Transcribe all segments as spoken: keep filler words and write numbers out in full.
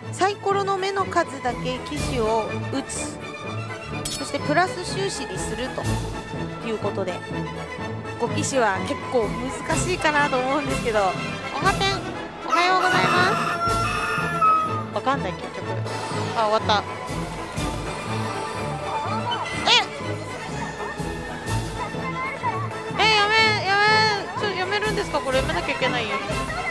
サイコロの目の数だけ騎士を打つ、そしてプラス収支にするということで、ご騎士は結構難しいかなと思うんですけど、おはてんおはようございます。わかんない結局。あ、終わった。ええ、やめやめちょやめるんですか？これやめなきゃいけないよ。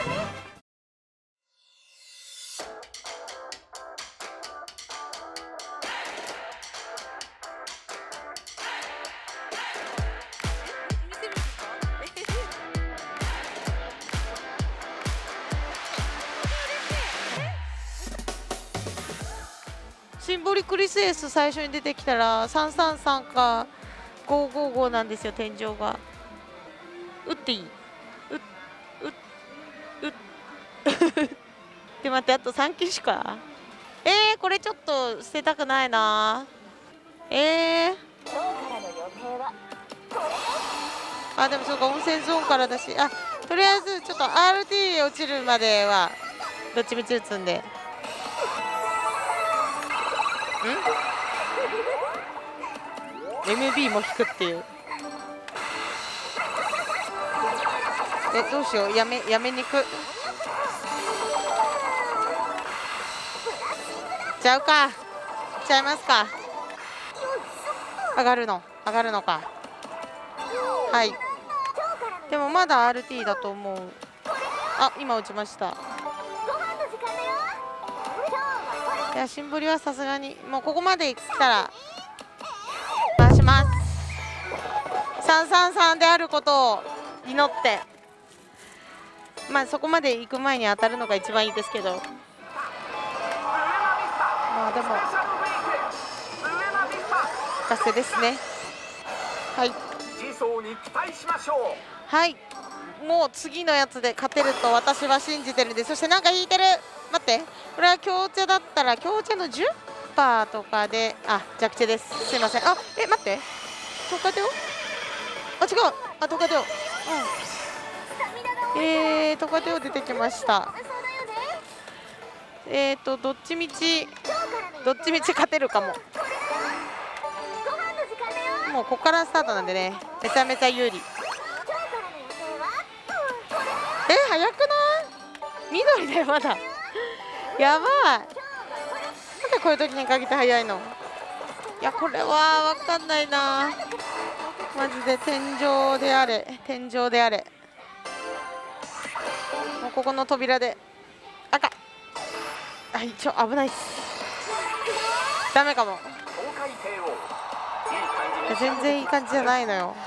シンボリクリスエス最初に出てきたらさんさんさんかごーごーごーなんですよ、天井が。打っていい？うっうっうっで待って、あとさん機種か。えー、これちょっと捨てたくないな。えー、あでもそうか、温泉ゾーンからだし、あとりあえずちょっと アールティー 落ちるまではどっちみち打つんで。ん エムビー も引くっていう。えどうしよう、やめやめにくちゃうか、ちゃいますか。上がるの上がるのか。はい、でもまだ アールティー だと思う。あ今打ちました。いやシンボリはさすがにもうここまで来たら回します。さんさんさんであることを祈って、まあそこまで行く前に当たるのが一番いいですけど、まあでも達成ですね。はい、はい、もう次のやつで勝てると私は信じてるんで。そしてなんか引いてる、待って、これは強茶だったら強茶の じゅっパーセント とかで、あ弱茶です、すいません。あえ待って、トカテオ、あ違う、あトカテオ、うんえートカテオ出てきました。えーとどっちみちどっちみち勝てるかも。もうここからスタートなんでね、めちゃめちゃ有利。え早くない？緑だよまだ。やばい、なんでこういう時に限って早いの？いやこれは分かんないなマジで。天井であれ天井であれ、もうここの扉で赤、あ一応危ないっす。ダメかも。全然いい感じじゃないのよ。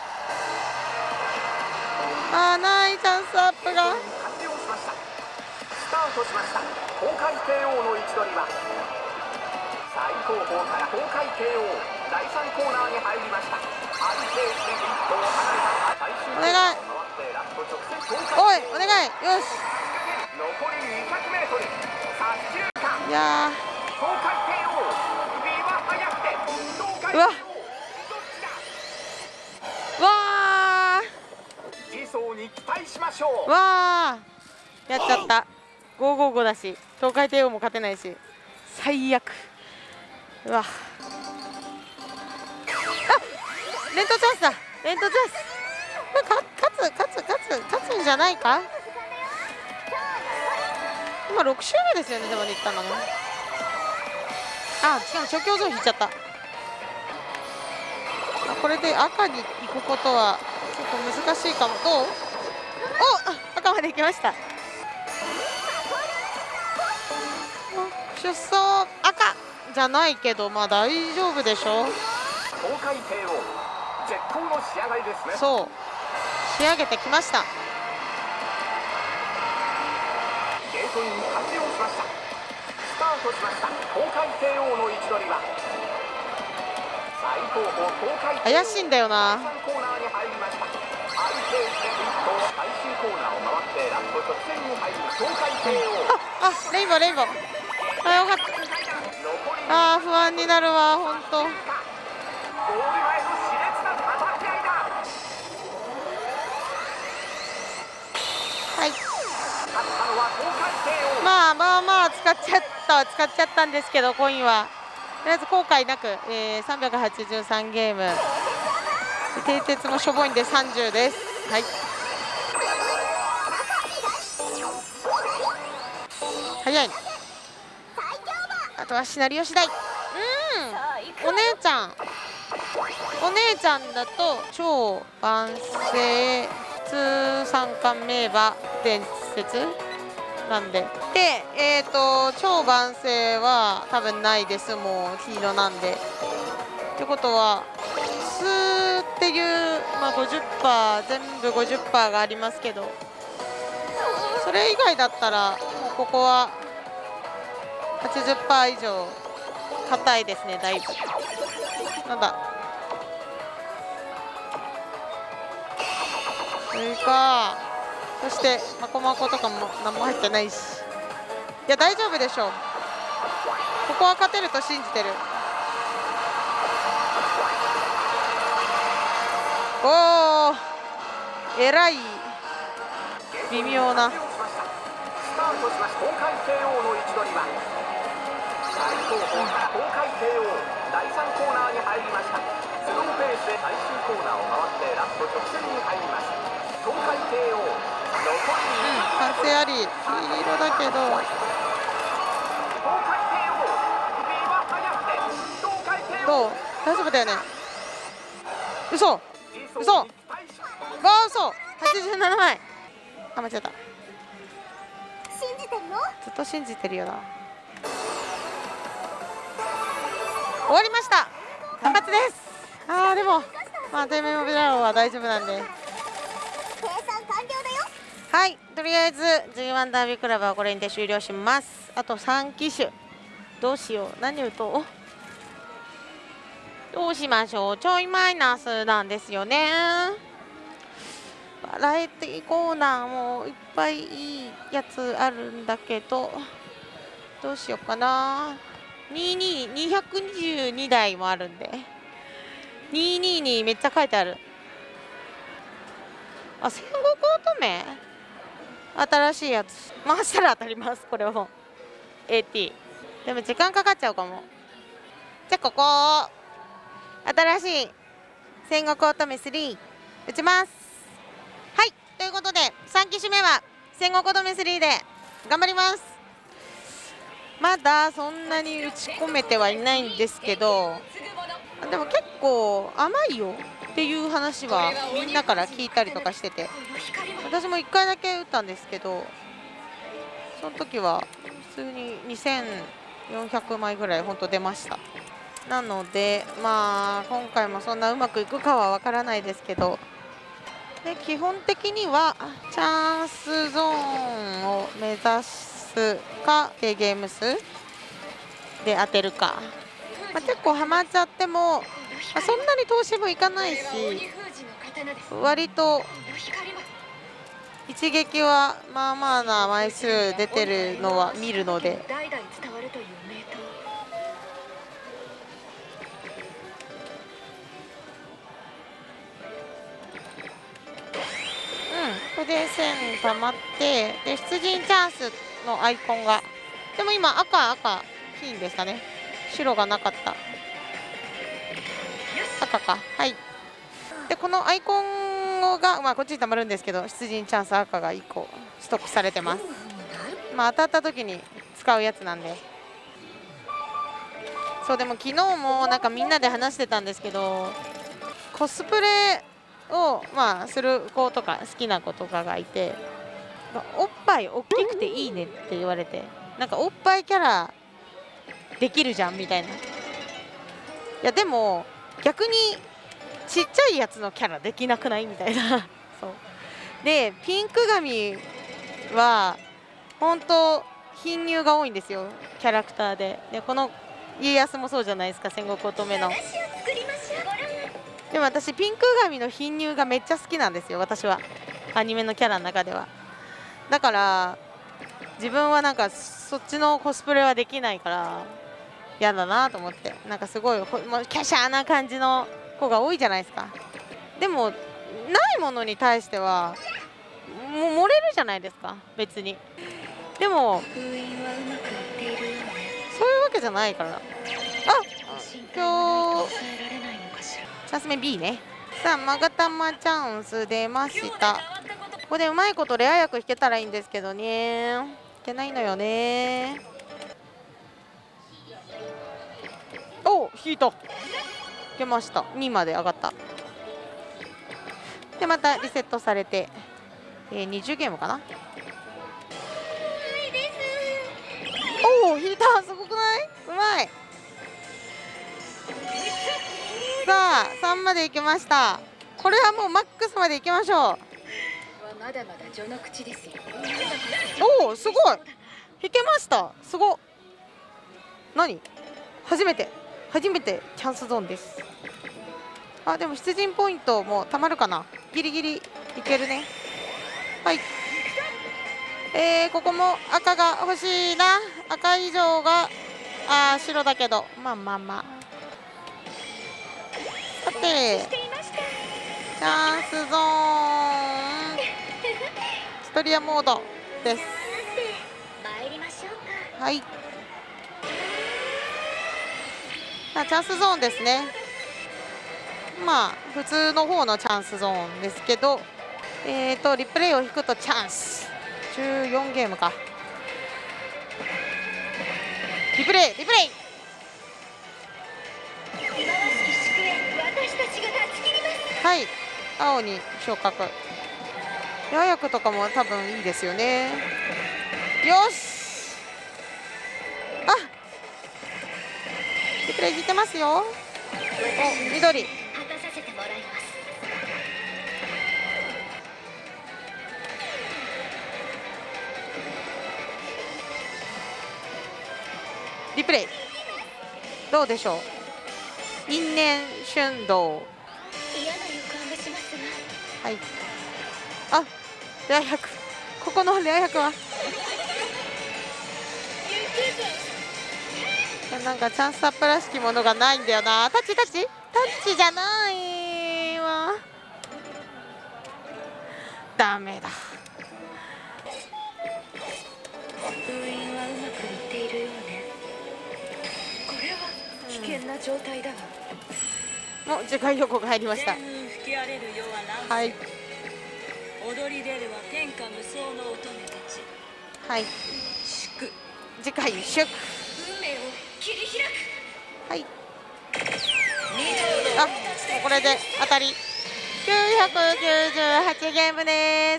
あーないチャンスアップが。 スタートしました。東海帝王の位置取りは最後方から東海帝王だいさんコーナーに入りました。安定してリットを離れた最終お願い、おいお願い、よし。 残りにひゃくメートル、左中間。 いや東海帝王ビバ速くて東海帝王うわわ次走に期待しましょーう。 わーやっちゃった。ごーごーごだし東海帝王も勝てないし最悪。うわあ連投チャンスだ、連投チャンス。か勝つ勝つ勝つ勝つんじゃないか。今ろく周目ですよね、でも言ったのね。あしかも調教ゾーン引いちゃった。あこれで赤に行くことは結構難しいかも。どう？お赤まで行きました。出走赤じゃないけどまあ大丈夫でしょ。 東海帝王絶好の仕上がりですね。 そう仕上げてきました。 ゲートイン完了しました。スタートしました。東海帝王の位置取りは最後方東海怪しいんだよな。 だいさんコーナーに入りました。安定してリットを最終コーナーを回ってラスト直線に入る東海帝王。 ああレインボーレインボー、あよかった。あー不安になるわほんと。 ゴール前の熾烈な叩き合いだ。 はい勝ったのは東海帝王。 まあまあまあ使っちゃった使っちゃったんですけど、コインはとりあえず後悔なく、えー、さんびゃくはちじゅうさんゲーム、蹄鉄もしょぼいんでさんじゅうです。はい、早い。あとはシナリオ次第。うん、お姉ちゃんお姉ちゃんだと超万世普通三冠名馬伝説なんで、で、えーと超万世は多分ないです。もう黄色なんで。ってことは普通っていう、まあ、ごじゅっパーセント 全部 ごじゅっパーセント がありますけど、それ以外だったらもうここは はちじゅっパーセント 以上硬いですね。だいぶなんだそれか。そしてマコマコとかも何も入ってないし、いや大丈夫でしょう。ここは勝てると信じてる。おお、えらい微妙な。 スタートしました。東海帝王の位置取りは最後方から東海帝王だいさんコーナーに入りました。スローペースで最終コーナーを回ってラスト直線に入ります。東海帝王残り完成あり、黄色だけど東海帝王ビバ早くて東海帝王どう大丈夫だよね。嘘嘘わあ嘘はちじゅうななまい。あ、間違った。 信じてるよ。 ずっと信じてるよな。終わりました。頑張ってです。あーでもまあ低迷モビラロは大丈夫なんで、 計算完了だよ。 はい、とりあえず ジーワン ダービークラブはこれにて終了します。あとさん機種どうしよう。何打とう。どうしましょう。ちょいマイナスなんですよね。バラエティコーナーもいっぱいいいやつあるんだけど、どうしようかな。にじゅうに、にひゃくにじゅうにだいもあるんで、にじゅうににめっちゃ書いてある。あ、戦国乙女新しいやつ回したら当たります。これも エーティー でも時間かかっちゃうかも。じゃあここ新しい戦国乙女スリー打ちます。はい、ということでさん機種目は戦国乙女スリーで頑張ります。まだそんなに打ち込めてはいないんですけど、でも結構甘いよっていう話はみんなから聞いたりとかしてて、私もいっかいだけ打ったんですけど、その時は普通ににせんよんひゃくまいぐらい本当出ました。なのでまあ今回もそんなうまくいくかは分からないですけど、で基本的にはチャンスゾーンを目指すかゲーム数で当てるか、まあ、結構ハマっちゃっても、まあ、そんなに投資もいかないし、割と一撃はまあまあな枚数出てるのは見るので、これでせん溜まって、で出陣チャンスのアイコンが、でも今赤赤金でしたね。白がなかった。赤か。はい。でこのアイコンが、まあ、こっちに溜まるんですけど、出陣チャンス赤がいっこストックされてます。まあ当たった時に使うやつなんで。そう、でも昨日もなんかみんなで話してたんですけど、コスプレをまあする子とか好きな子とかがいて、おっぱい大きくていいねって言われて、なんかおっぱいキャラできるじゃんみたいな。いやでも逆にちっちゃいやつのキャラできなくないみたいなそうでピンク髪は本当貧乳が多いんですよ、キャラクターで。でこの家康もそうじゃないですか、戦国乙女の。でも私ピンク髪の貧乳がめっちゃ好きなんですよ、私はアニメのキャラの中では。だから自分はなんかそっちのコスプレはできないから嫌だなと思って、なんかすごいもうキャシャーな感じの子が多いじゃないですか。でもないものに対してはもう盛れるじゃないですか別に。 でも封印はうまくいっているようね。 そういうわけじゃないからな。あ、 心配がないと今日抑えられないのかしら。 チャンス目 B ね。さあマガタマチャンス出ました。ここでうまいことレア役引けたらいいんですけどね、引けないのよね。お、引いた、引けました。にまで上がった。でまたリセットされて、えー、にじゅうゲームかな。おお、引いた、すごくない？うまい。さあさんまでいきました。これはもうマックスまでいきましょう。 まだまだ序の口ですよ。 おお、すごい、引けました。すごっ。何、初めて初めてチャンスゾーンです。あ、でも出陣ポイントもたまるかな。ギリギリいけるね。はい、えー、ここも赤が欲しいな。赤以上があー白だけど、まあまあまあ。さてチャンスゾーンストリアモードです。 参りましょうか。 はい、あ、チャンスゾーンですね。まあ普通の方のチャンスゾーンですけど、えーとリプレイを引くとチャンスじゅうよんゲームか。リプレイリプレイ、 私たちが断ち切ります。 はい、青に昇格。レア役とかも多分いいですよね。よし、あ、リプレイ引いてますよ。お、緑、 果たさせてもらいます。 リプレイどうでしょう。因縁春道、 嫌な予感がしますが。 はい、あ、レア役、ここのレア役は、いや、なんかチャンスアップらしきものがないんだよな。タッチタッチタッチじゃないわ、ダメだ。 封印はうまくいっているようね。これは危険な状態だわ。 もう次回予告が入りました。 天運吹き荒れる世は乱はい踊り出るは天下無双の乙女たち。 はい、 祝次回祝、 運命を切り開く。 はい、あ、もうこれで当たりきゅうひゃくきゅうじゅうはちゲームです。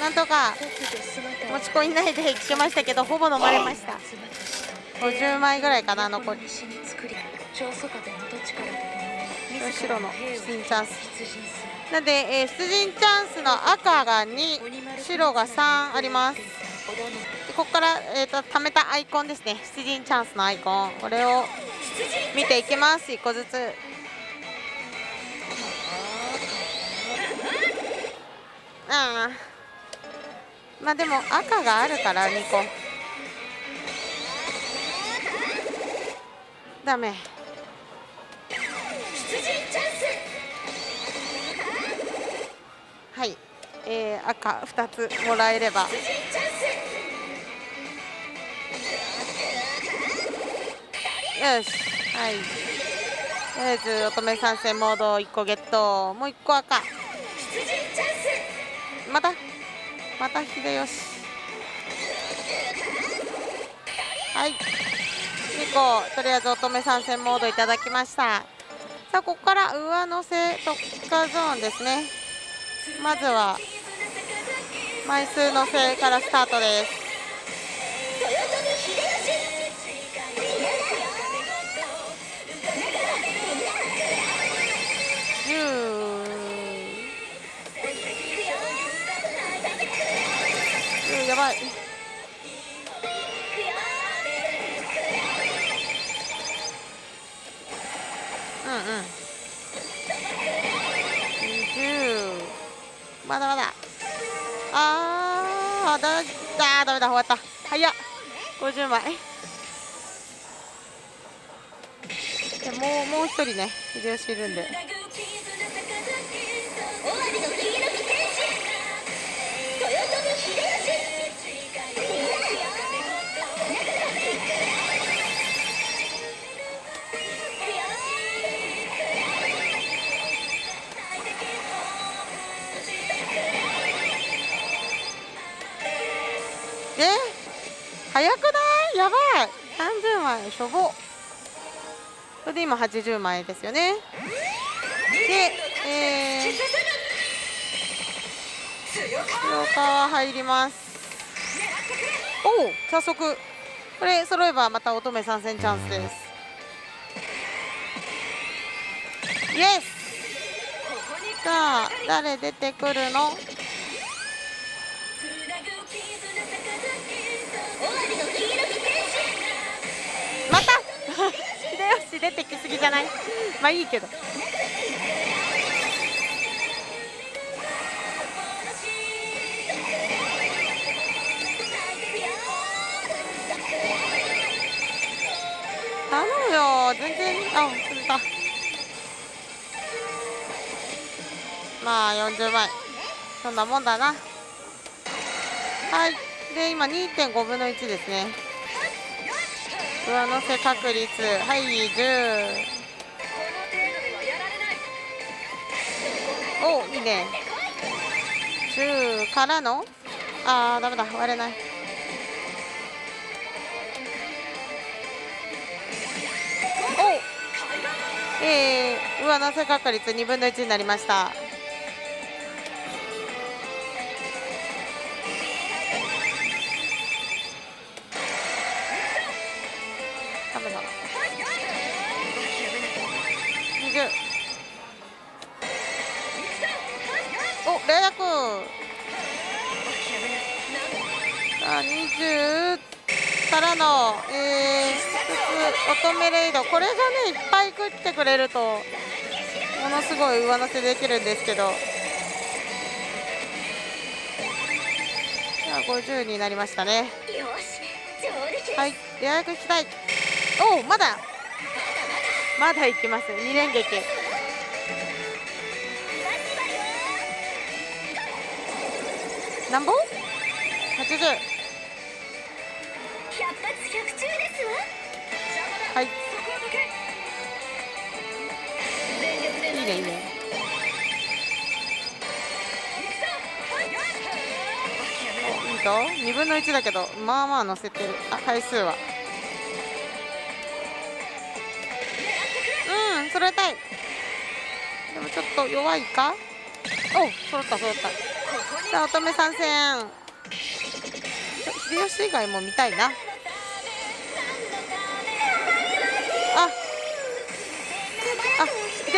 なんとか持ち込みないでいけましたけど、ほぼ飲まれました。ごじゅうまいぐらいかな、残り。白の出陣チャンスなんで、えー、出陣チャンスの赤がに、白がさんあります。でここから、えー、と貯めたアイコンですね、出陣チャンスのアイコン、これを見ていきます。いっこずつ。あー、まあでも赤があるからにこダメ。はい、えー、赤ふたつもらえれば。よし、はい、とりあえず乙女参戦モードいっこゲット。もういっこ赤。またまた秀吉。はい、にこ、とりあえず乙女参戦モードいただきました。さあここから上乗せ特化ゾーンですね。まずは枚数のせからスタートです。じゅう、じゅうやばい。うんうん。にじゅう、まだまだ。あー、だだだめだ、終わった。早っ、ごじゅうまい。でもうもう一人ね、秀吉いるんで。 終わりの黄色き天使豊臣秀吉早くないやばい。さんじゅうまいしょぼ。これで今はちじゅうまいですよね。で、えー、強化は入ります。おお早速これ揃えばまた乙女参戦チャンスです。イエス。さあ誰出てくるの。また秀吉出てきすぎじゃない。まあいいけど。頼むよ全然。あ釣れた。まあよんじゅうまいそんなもんだな。はいで今 にてんごぶんのいちですね。上乗せ確率はいじゅう。おいいね。じゅうからのあーダメだ割れない。おえー、上乗せ確率にぶんのいちになりました。ダメだな。にじゅう。おレイヤーさあにじゅうからの、えー、普通乙女レイドこれがねいっぱい食ってくれるとものすごい上乗せできるんですけど、じゃあごじゅうになりましたね。はい予約したい。おおまだまだいきます。に連撃なんぼはちじゅう。はいいいねいいね。おいいぞにぶんのいちだけどまあまあ乗せてる。あ回数はうん揃えたい。でもちょっと弱いか。お揃った揃った。さあ乙女参戦。秀吉以外も見たいな。ああ秀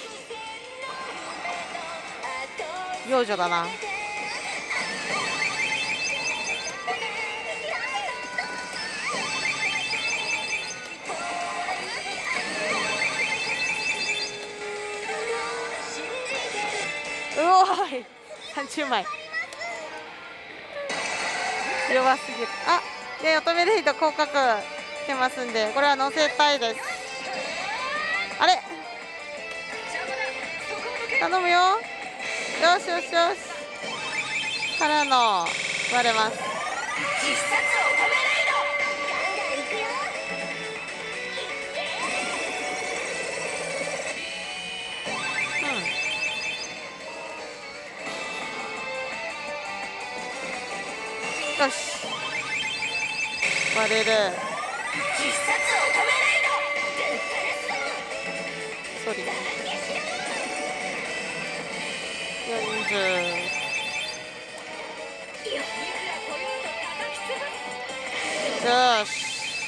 明幼女だな。うおーいさんじゅうまい弱すぎる。あで乙女レイド降格してますんでこれは乗せたいです。あれ頼むよ。よしよしよしからの割れます。よし割れる。ソリよんじゅう。よし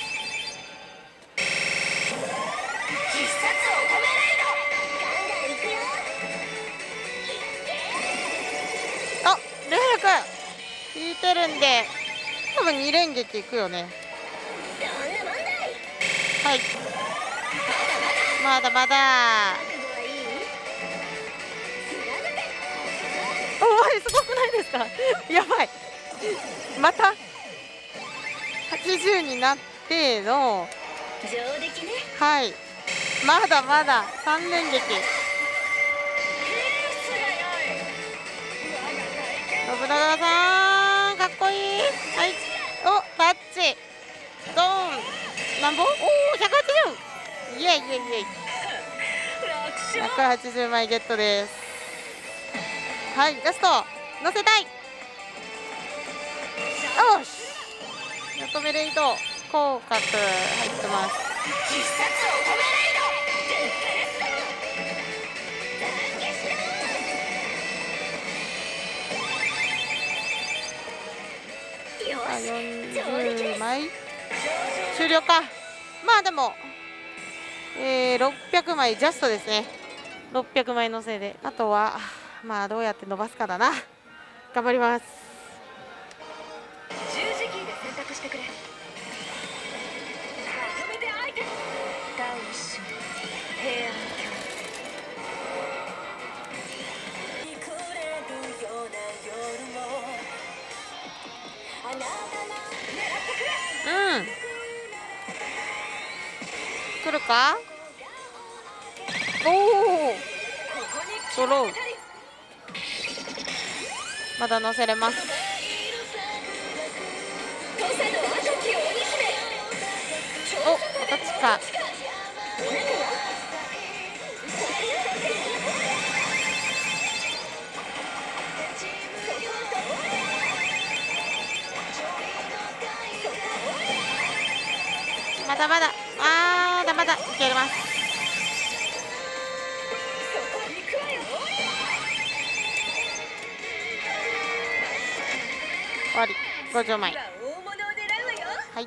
あレイク引いてるんで多分に連撃いくよね。はいまだまだ。おいすごくないですかやばいまたはちじゅうになってのはいまだまださん連撃。信長さんかっこいい。はいおタッチドンなんぼおおひゃくはちじゅうイエイイエイイエイひゃくはちじゅうまいゲットです。はいラスト乗せたい。よし乙乙女レイド広角入ってます。あ、よんじゅうまい終了か。まあでも、えー、ろっぴゃくまいジャストですね。ろっぴゃくまいのせいで、あとはまあどうやって伸ばすかだな。頑張ります。 十字キーで選択してくれ。まとめて相手。第一章平安京。 うん。来るか。おお。揃う。まだ乗せれます。お、形か。まだまだ、あーだまだいけます。終わり。ごじゅうまい。はい。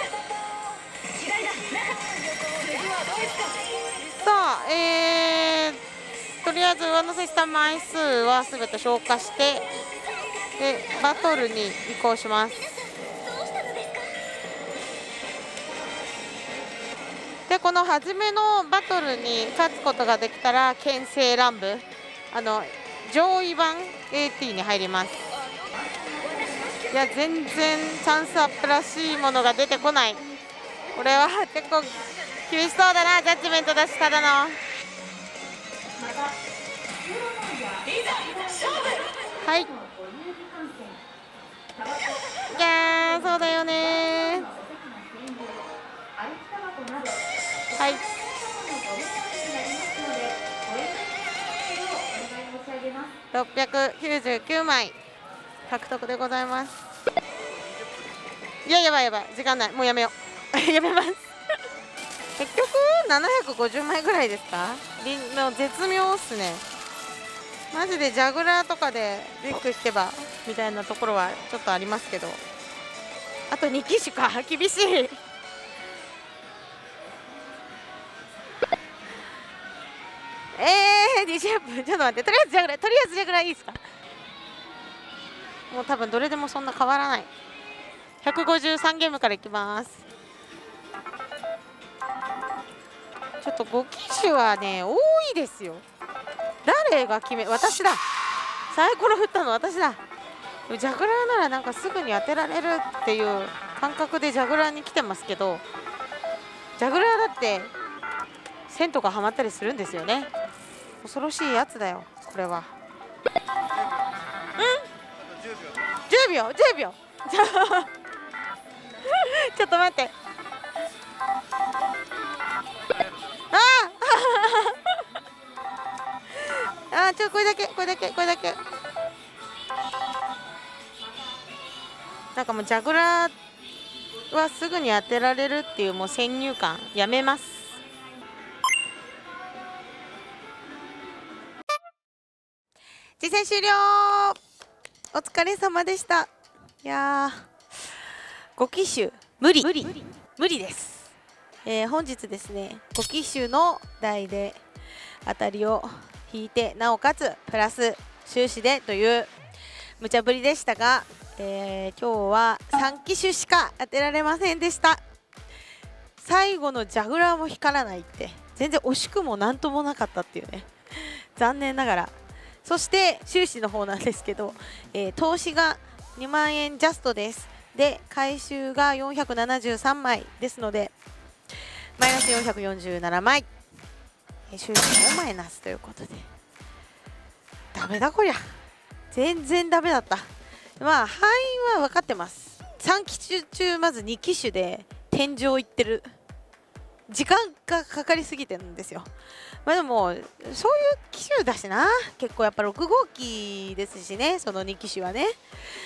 さあ、えー、とりあえず上乗せした枚数はすべて消化してでバトルに移行します。でこの初めのバトルに勝つことができたら牽制乱舞、あの上位版 エーティー に入ります。いや全然チャンスアップらしいものが出てこない。これは結構厳しそうだな。ジャッジメントだし、ただのはい。いやーそうだよね。はい。ろっぴゃくきゅうじゅうきゅうまい獲得でございます。いややばいやばい、時間ない。もうやめようやめます結局ななひゃくごじゅうまいぐらいですか。りの絶妙っすね。マジでジャグラーとかでビッグ引けばみたいなところはちょっとありますけど、あとに機種か厳しいえー、にじゅっぷんちょっと待って、とりあえずジャグラーとりあえずジャグラーいいですか。もう多分どれでもそんな変わらない。ひゃくごじゅうさんゲームからいきます。ちょっとご機種はね多いですよ。誰が決め、私だ。サイコロ振ったの私だ。ジャグラーならなんかすぐに当てられるっていう感覚でジャグラーに来てますけど、ジャグラーだって線とかはまったりするんですよね。恐ろしいやつだよこれは。うんじゅうびょうじゅうびょうちょっと待って。ああちょこれだけこれだけこれだけなんかもうジャグラーはすぐに当てられるっていうもう先入観やめます。実践終了。お疲れ様でした。いやーご機種無理無理無理です。えー、本日ですねご機種の台で当たりを引いて、なおかつプラス収支でという無茶ぶりでしたが、えー、今日はさん機種しか当てられませんでした。最後のジャグラーも光らないって全然惜しくもなんともなかったっていうね残念ながら。そして収支の方なんですけど、えー、投資がにまんえんジャストです。で回収がよんひゃくななじゅうさんまいですのでマイナスよんひゃくよんじゅうななまい、収支もマイナスということでダメだこりゃ。全然ダメだった。まあ範囲は分かってます。さん機種中まずに機種で天井いってる。時間がかかりすぎてるんですよ。まあでもそういう機種だしな、結構やっぱろく号機ですしね、そのに機種はね。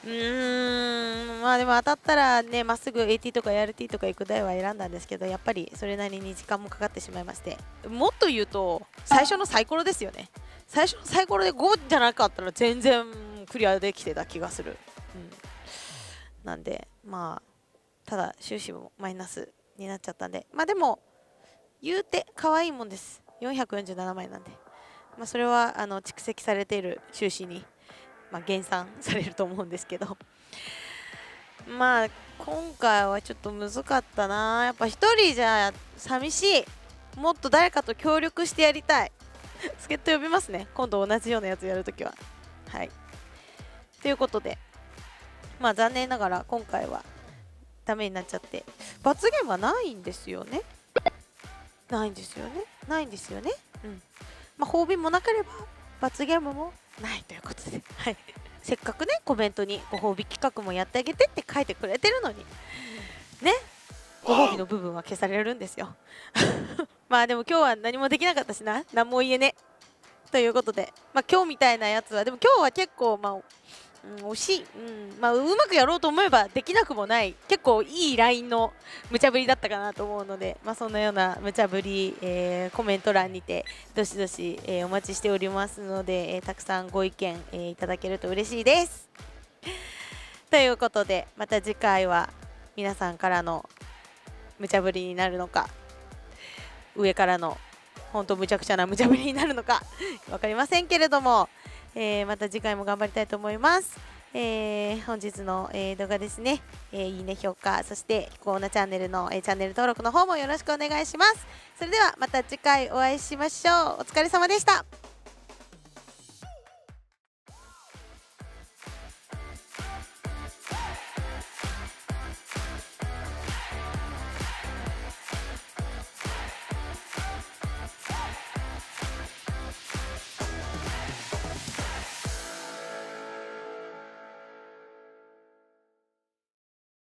うーん、まあでも当たったらね、まっすぐ エーティー とか エーアールティー とか行く台は選んだんですけど、やっぱりそれなりに時間もかかってしまいまして、もっと言うと最初のサイコロですよね。最初のサイコロでごじゃなかったら全然クリアできてた気がする。うん、なんでまあただ収支もマイナスになっちゃったんで、まあでも言うて可愛いもんです。よんひゃくよんじゅうななまいなんで、まあ、それはあの蓄積されている収支に、まあ、減算されると思うんですけど、まあ今回はちょっと難かったな。やっぱ一人じゃ寂しい。もっと誰かと協力してやりたい。助っ人呼びますね、今度同じようなやつやるときは。はいということで、まあ残念ながら今回はダメになっちゃって、罰ゲームはないんですよね。ないんですよね。ないんですよね。うん。まあ褒美もなければ罰ゲームもないということで、はい。せっかくねコメントにご褒美企画もやってあげてって書いてくれてるのにね、ご褒美の部分は消されるんですよ。まあでも今日は何もできなかったしな、何も言えねということで、まあ今日みたいなやつはでも今日は結構まあ、うん、惜しい、うん、まあうまくやろうと思えばできなくもない、結構いいラインの無茶ぶりだったかなと思うので、まあそんなような無茶ぶり、えー、コメント欄にてどしどし、えー、お待ちしておりますので、えー、たくさんご意見、えー、いただけると嬉しいです。ということでまた次回は皆さんからの無茶ぶりになるのか、上からの本当むちゃくちゃな無茶ぶりになるのか分かりませんけれども、えー、また次回も頑張りたいと思います。えー、本日の、えー、動画ですね、えー、いいね評価、そしてキコーナチャンネルの、えー、チャンネル登録の方もよろしくお願いします。それではまた次回お会いしましょう。お疲れ様でした。